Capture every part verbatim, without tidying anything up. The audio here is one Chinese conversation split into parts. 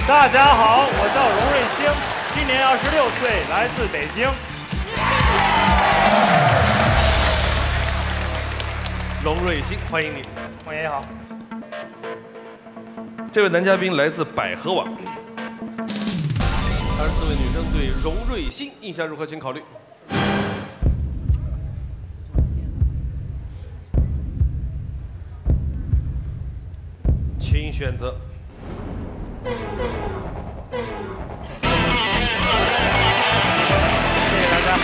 大家好，我叫荣瑞星，今年二十六岁，来自北京。 荣瑞星，欢迎你。 欢迎你好。 这位男嘉宾来自百合网。二十四位女生对荣瑞星印象如何？请考虑。请选择。 谢谢大家。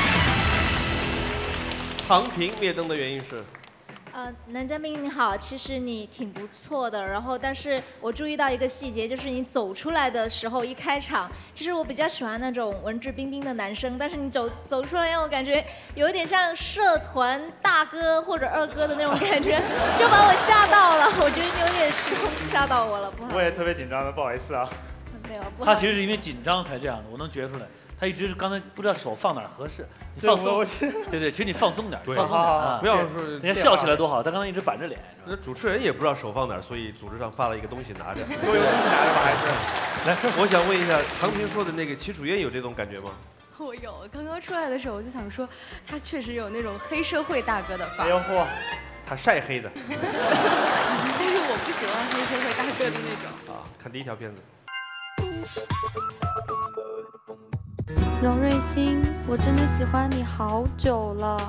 唐平灭灯的原因是？ 呃，男嘉宾你好，其实你挺不错的，然后但是我注意到一个细节，就是你走出来的时候一开场，其实我比较喜欢那种文质彬彬的男生，但是你走走出来让我感觉有点像社团大哥或者二哥的那种感觉，就把我吓到了，我觉得你有点失控，吓到我了，不好意思。 我也特别紧张的，不好意思啊。 没有，不好意思。 他其实是因为紧张才这样的，我能觉出来。他一直刚才不知道手放哪儿合适，你放松，对对，其实你放松点，放松点啊， 不要说人家笑起来多好，他刚才一直板着脸。 那主持人也不知道手放哪儿，所以组织上发了一个东西拿着。 都有东西拿着吧？还是？ 来，我想问一下，唐平说的那个齐楚渊有这种感觉吗？ 我有，刚刚出来的时候我就想说，他确实有那种黑社会大哥的范儿。 哎呦嚯， 他晒黑的。 但是我不喜欢黑社会大哥的那种。 啊，看第一条片子。 荣瑞星，我真的喜欢你好久了。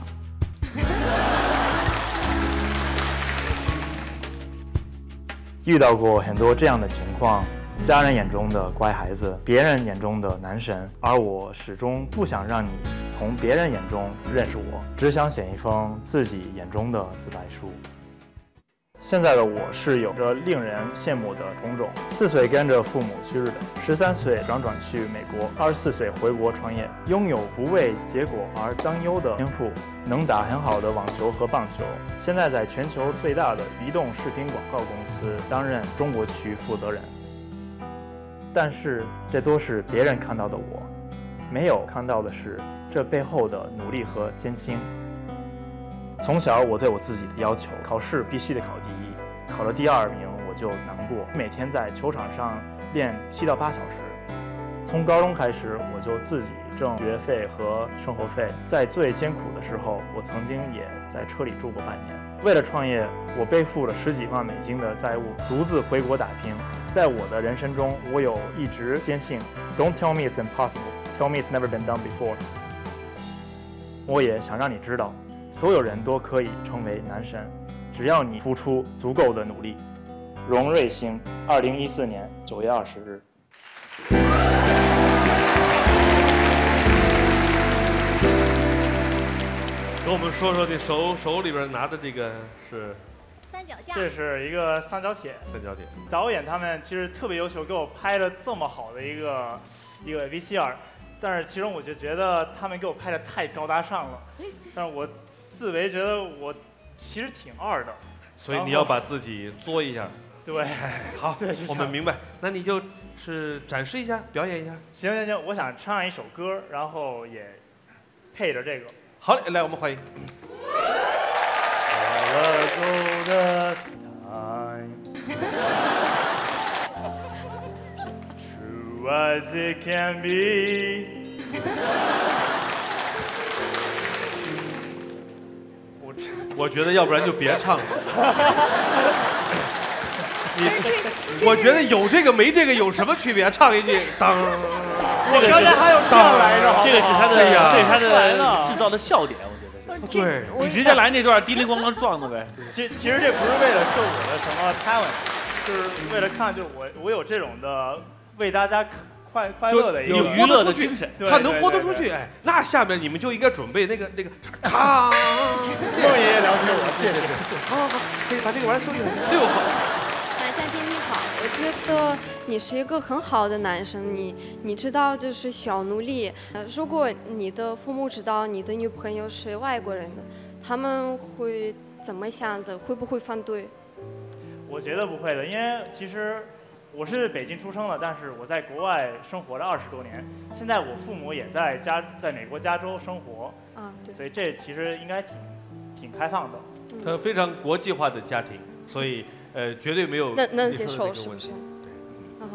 遇到过很多这样的情况，家人眼中的乖孩子，别人眼中的男神，而我始终不想让你从别人眼中认识我，只想写一封自己眼中的自白书。现在的我是有着令人羡慕的种种：四岁跟着父母去日本，十三岁辗转去美国，二十四岁回国创业，拥有不为结果而担忧的天赋，能打很好的网球和棒球。现在在全球最大的移动视频广告公司担任中国区负责人。但是这都是别人看到的我，没有看到的是这背后的努力和艰辛。从小我对我自己的要求，考试必须得考第一，考了第二名我就难过。每天在球场上练七到八小时。从高中开始，我就自己挣学费和生活费。在最艰苦的时候，我曾经也在车里住过半年。为了创业，我背负了十几万美金的债务，独自回国打拼。在我的人生中，我有一直坚信 ，Don't tell me it's impossible, tell me it's never been done before。我也想让你知道。所有人都可以成为男神，只要你付出足够的努力。荣瑞星，二零一四年九月二十日。 跟我们说说你手手里边拿的这个是三脚架， 这是一个三角铁。 三角铁。 导演他们其实特别优秀，给我拍了这么好的一个一个 V C R， 但是其中我就觉得他们给我拍的太高大上了，但是我自为觉得我其实挺二的， 所以你要把自己作一下。 对， 好，我们明白。那你就是展示一下，表演一下。 行行行，我想唱一首歌，然后也配着这个。 好嘞，来，我们欢迎。 True as it can be。 我觉得要不然就别唱了。你，我觉得有这个没这个有什么区别？唱一句当， 这个刚才还有这样来着， 这个是他的，这是他的制造的笑点，我觉得。 对， 你直接来那段叮铃咣啷撞的呗。 其其实这不是为了秀我的什么 talent， 就是为了看，就是我我有这种的为大家快快乐的一个娱乐的精神， 他能豁得出去，哎，那下面你们就应该准备那个那个，咔， 孟爷爷了解我，谢谢谢谢， 好好好，可以把这个玩意儿收起来，六号。 男嘉宾你好，我觉得你是一个很好的男生，你你知道就是需要努力。呃，如果你的父母知道你的女朋友是外国人的，他们会怎么想的？会不会反对？ 我觉得不会的，因为其实。我是北京出生的，但是我在国外生活了二十多年。现在我父母也在加，在美国加州生活， 啊，对， 所以这其实应该挺挺开放的。 他非常国际化的家庭，所以呃绝对没有能能接受，是不是？ 对， 嗯好。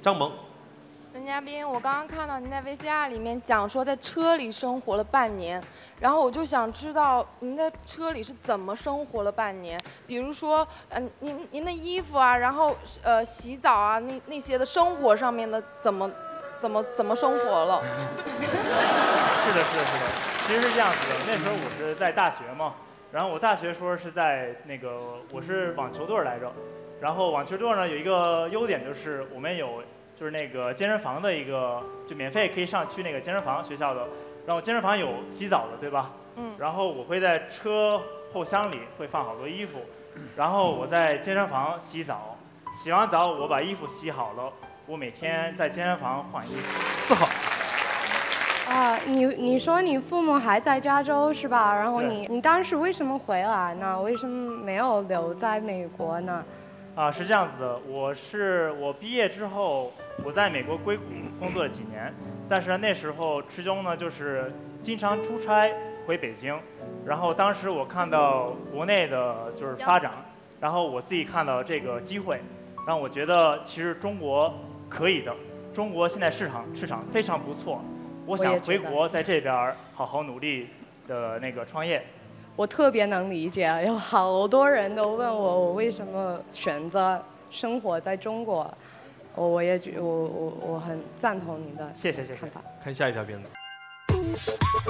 张萌。 男嘉宾，我刚刚看到您在 V C R 里面讲说在车里生活了半年，然后我就想知道您在车里是怎么生活了半年？比如说，嗯、呃，您您的衣服啊，然后呃洗澡啊，那那些的生活上面的怎么怎么怎么生活了？ 是的，是的，是的。其实是这样子的，那时候我是在大学嘛，然后我大学时候是在那个我是网球队来着，然后网球队呢有一个优点就是我们有。就是那个健身房的一个，就免费可以上去那个健身房学校的，然后健身房有洗澡的，对吧？嗯。然后我会在车后箱里会放好多衣服，然后我在健身房洗澡，洗完澡我把衣服洗好了，我每天在健身房换衣服。 四号。 啊，你你说你父母还在加州是吧？然后你你当时为什么回来呢？为什么没有留在美国呢？ 啊，是这样子的，我是我毕业之后。我在美国硅谷工作了几年，但是那时候池中呢就是经常出差回北京，然后当时我看到国内的就是发展，然后我自己看到这个机会，让我觉得其实中国可以的，中国现在市场市场非常不错，我想回国在这边好好努力的那个创业。 我特别能理解，有好多人都问我我为什么选择生活在中国。我我也觉我我我很赞同你的谢谢谢谢。 看下一条片子。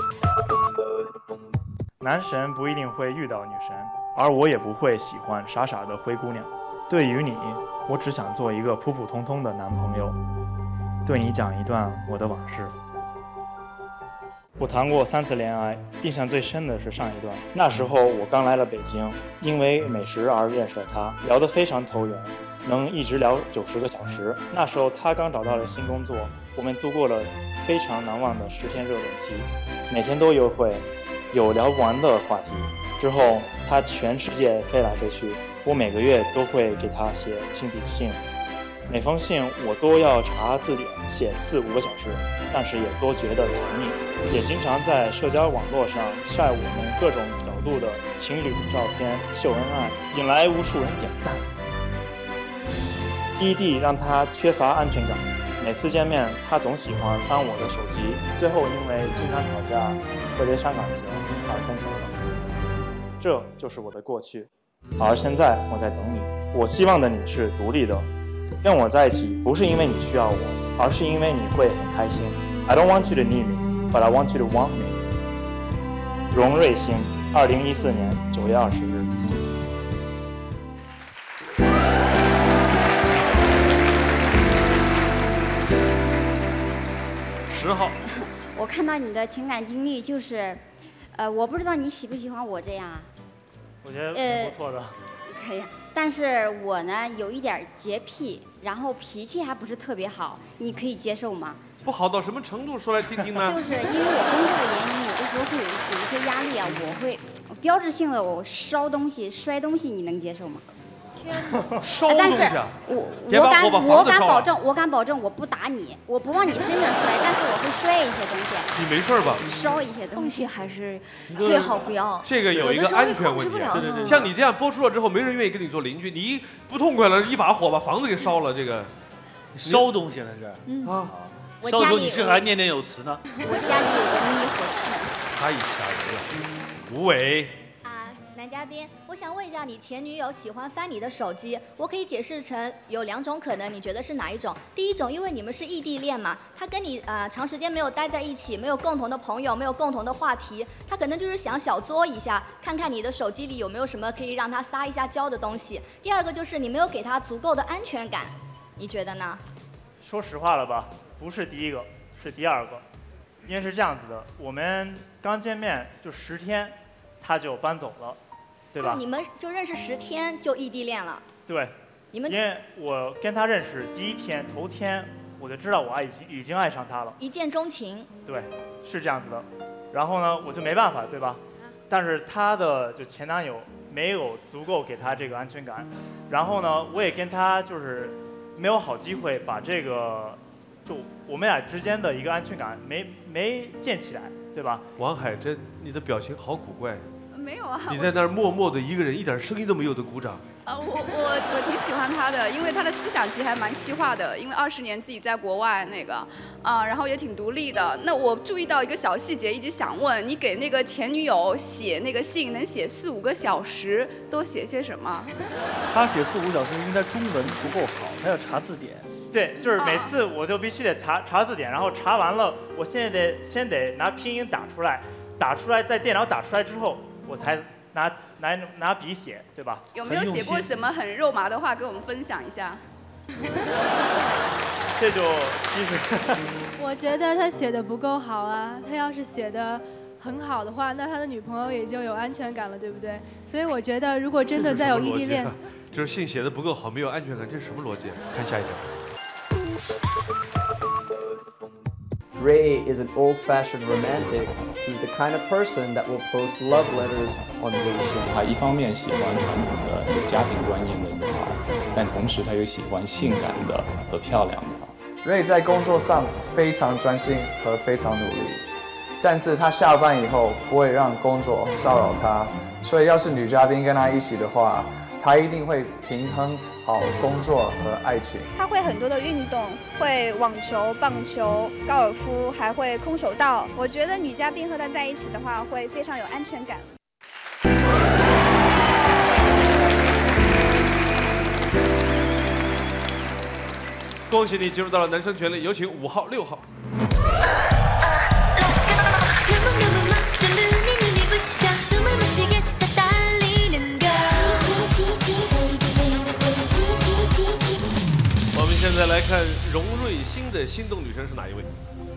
男神不一定会遇到女神，而我也不会喜欢傻傻的灰姑娘。对于你，我只想做一个普普通通的男朋友，对你讲一段我的往事。我谈过三次恋爱，印象最深的是上一段。那时候我刚来了北京，因为美食而认识了他，聊得非常投缘。能一直聊九十个小时。那时候他刚找到了新工作，我们度过了非常难忘的十天热恋期，每天都约会，有聊不完的话题。之后他全世界飞来飞去，我每个月都会给他写亲笔信，每封信我都要查字典写四五个小时，但是也都觉得甜蜜，也经常在社交网络上晒我们各种角度的情侣照片秀恩爱，引来无数人点赞。异地让他缺乏安全感，每次见面他总喜欢翻我的手机，最后因为经常吵架特别伤感情而分手了。这就是我的过去，而现在我在等你。我希望的你是独立的，跟我在一起不是因为你需要我，而是因为你会很开心。I don't want you to need me, but I want you to want me。荣瑞星，二零一四年九月二十日。 十号， 我看到你的情感经历就是，呃，我不知道你喜不喜欢我这样啊？ 我觉得挺不错的。 可以，但是我呢有一点洁癖，然后脾气还不是特别好，你可以接受吗？ 不好到什么程度？说来听听呢？ 就是因为我工作的原因，有的时候会有有一些压力啊，我会标志性的我烧东西、摔东西，你能接受吗？ 烧东西啊！ 我我敢我敢保证，我敢保证我不打你，我不往你身上摔，但是我会摔一些东西。 你没事吧？ 烧一些东西还是最好不要。 这个有一个安全问题， 对对对。 像你这样播出了之后，没人愿意跟你做邻居，你一不痛快了，一把火把房子给烧了，这个烧东西了是？ 嗯啊， 烧的时候你是还念念有词呢。 我家里有个灭火器。 太吓人了，吴伟。 男嘉宾，我想问一下，你前女友喜欢翻你的手机，我可以解释成有两种可能，你觉得是哪一种？第一种，因为你们是异地恋嘛，她跟你呃长时间没有待在一起，没有共同的朋友，没有共同的话题，她可能就是想小作一下，看看你的手机里有没有什么可以让她撒一下娇的东西。第二个就是你没有给她足够的安全感，你觉得呢？ 说实话了吧，不是第一个，是第二个，因为是这样子的，我们刚见面就十天，她就搬走了。对吧？ 你们就认识十天就异地恋了？ 对， 你们因为我跟他认识第一天头天，我就知道我爱已经已经爱上他了， 一见钟情。 对，是这样子的。然后呢，我就没办法，对吧？但是他的就前男友没有足够给他这个安全感，然后呢，我也跟他就是没有好机会把这个就我们俩之间的一个安全感没没建起来，对吧？ 王海珍，你的表情好古怪。 没有啊！ 你在那儿默默的一个人，一点声音都没有的鼓掌。 啊，我我我挺喜欢他的，因为他的思想其实还蛮西化的，因为二十年自己在国外那个，啊，然后也挺独立的。那我注意到一个小细节，一直想问你，给那个前女友写那个信能写四五个小时，都写些什么？ 他写四五小时，因为他中文不够好，他要查字典。 对，就是每次我就必须得查查字典，然后查完了，我现在得先得拿拼音打出来，打出来在电脑打出来之后，我才。拿拿拿笔写，对吧？ 有没有写过什么很肉麻的话跟我们分享一下？ 这就其实， 我觉得他写的不够好啊。他要是写的很好的话，那他的女朋友也就有安全感了，对不对？所以我觉得，如果真的再有异地恋， 就是信写的不够好，没有安全感，这是什么逻辑？看下一条。 Ray is an old-fashioned romantic who's the kind of person that will post love letters on Weixin. 他一方面喜欢传统的有家庭观念的女孩，但同时他又喜欢性感的和漂亮的。 Ray 在工作上非常专心和非常努力，但是他下班以后不会让工作骚扰他，所以要是女嘉宾跟他一起的话，他一定会平衡好工作和爱情。 他会很多的运动，会网球、棒球、高尔夫，还会空手道。我觉得女嘉宾和他在一起的话，会非常有安全感。 恭喜你进入到了男生权利，有请五号、六号。我们现在来看荣瑞星的心动女神是哪一位？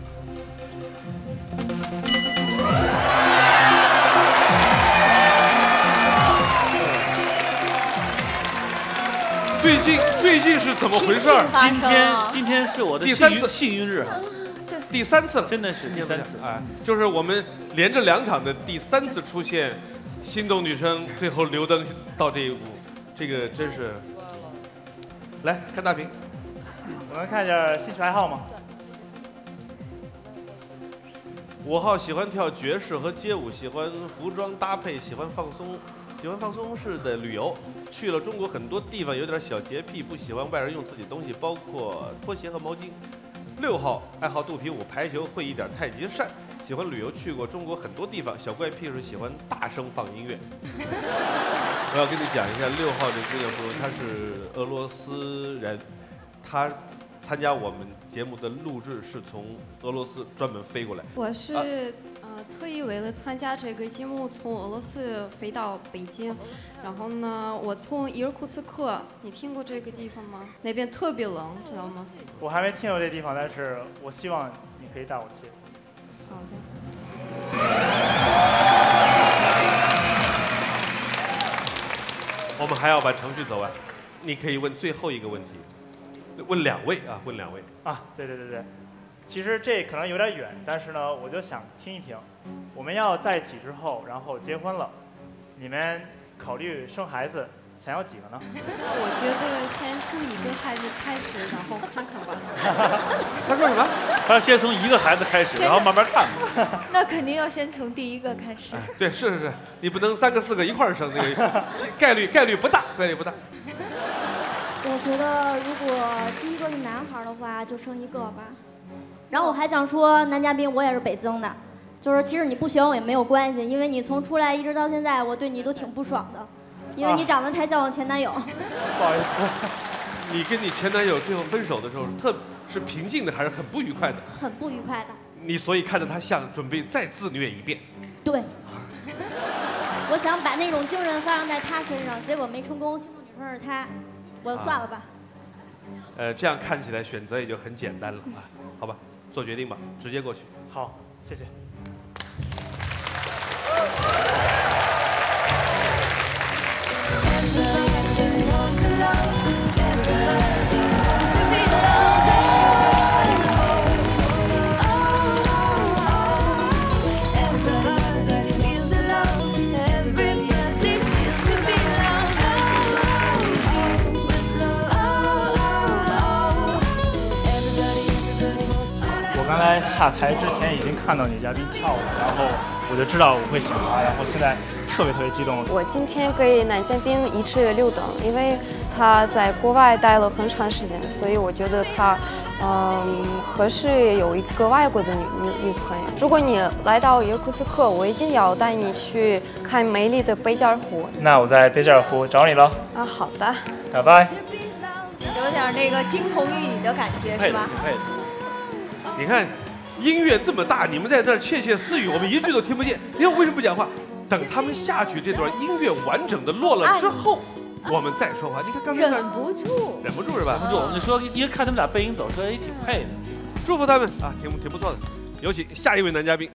最近最近是怎么回事？ 今天今天是我的第三次幸运日， 第三次了， 真的是第三次哎，就是我们连着两场的第三次出现心动女生，最后留灯到这一步，这个真是。来看大屏， 我们看一下兴趣爱好吗？ 五号喜欢跳爵士和街舞，喜欢服装搭配，喜欢放松。喜欢放松式的旅游，去了中国很多地方，有点小洁癖，不喜欢外人用自己东西，包括拖鞋和毛巾。六号爱好肚皮舞、排球，会一点太极扇，喜欢旅游，去过中国很多地方。小怪癖是喜欢大声放音乐。我要跟你讲一下，六号这姑娘朋友，她是俄罗斯人，她参加我们节目的录制是从俄罗斯专门飞过来。 我是、 啊呃特意为了参加这个节目从俄罗斯飞到北京，然后呢，我从伊尔库茨克，你听过这个地方吗？那边特别冷，知道吗？ 我还没听过这地方，但是我希望你可以带我去。 好的。 我们还要把程序走完，你可以问最后一个问题，问两位啊，问两位啊，对对对对。其实这可能有点远，但是呢，我就想听一听，我们要在一起之后，然后结婚了，你们考虑生孩子，想要几个呢？ 我觉得先从一个孩子开始，然后看看吧。 他说什么？ 他先从一个孩子开始，然后慢慢看。 那肯定要先从第一个开始。 哎、对，是是是，你不能三个四个一块儿生，这个概率概率不大，概率不大。 我觉得如果第一个是男孩的话，就生一个吧。然后我还想说，男嘉宾我也是北京的，就是其实你不喜欢我也没有关系，因为你从出来一直到现在，我对你都挺不爽的，因为你长得太像我前男友。 不好意思， 你跟你前男友最后分手的时候，特是平静的还是很不愉快的？ 很不愉快的。 你所以看着他像，准备再自虐一遍。 对。我想把那种精神发生在他身上，结果没成功，心动女生是他，我算了吧。 呃，这样看起来选择也就很简单了啊，好吧，做决定吧，直接过去。 好，谢谢。刚才下台之前已经看到女嘉宾跳舞，然后我就知道我会喜欢她，然后现在特特别特别激动。 我今天给男嘉宾一致六等，因为他在国外待了很长时间，所以我觉得他。嗯，合适有一个外国的女女女朋友。如果你来到伊尔库茨克，我一定要带你去看美丽的贝加尔湖。 那我在贝加尔湖找你了。 啊，好的， 拜拜。 有点那个金童玉女的感觉，是吧？ 配的。你看，音乐这么大，你们在这儿窃窃私语，我们一句都听不见。你看为什么不讲话？等他们下去，这段音乐完整的落了之后。我们再说话，你看刚才忍不住， 忍不住是吧？ 忍不住，我们就说，一看他们俩背影走，说哎挺配的， 祝福他们啊，挺挺不错的。有请下一位男嘉宾。